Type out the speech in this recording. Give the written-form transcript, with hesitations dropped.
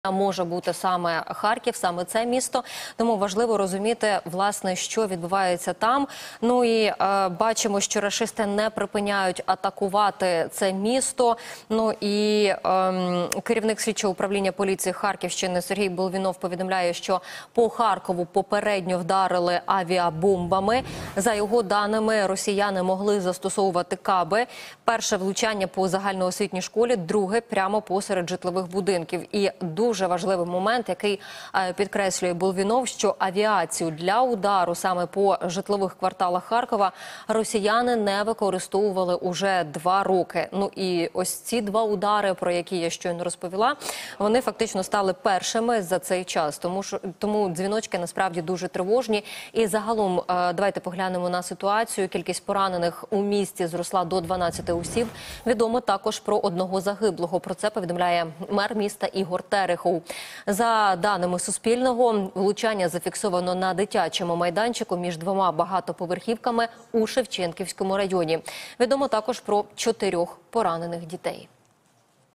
Може бути саме Харків, саме це місто, тому важливо розуміти, власне, що відбувається там. Ну і бачимо, що рашисти не припиняють атакувати це місто. Ну і керівник слідчого управління поліції Харківщини Сергій Болвінов повідомляє, що по Харкову попередньо вдарили авіабомбами. За його даними, росіяни могли застосовувати каби. Перше влучання по загальноосвітній школі, друге прямо посеред житлових будинків. І дуже важливий момент, який підкреслює Болвінов, що авіацію для удару саме по житлових кварталах Харкова росіяни не використовували уже 2 роки. Ну і ось ці 2 удари, про які я щойно розповіла, вони фактично стали першими за цей час. Тому дзвіночки насправді дуже тривожні. І загалом, давайте поглянемо на ситуацію. Кількість поранених у місті зросла до 12 осіб. Відомо також про 1 загиблого. Про це повідомляє мер міста Ігор Терехов. За даними Суспільного, влучання зафіксовано на дитячому майданчику між 2 багатоповерхівками у Шевченківському районі. Відомо також про 4 поранених дітей.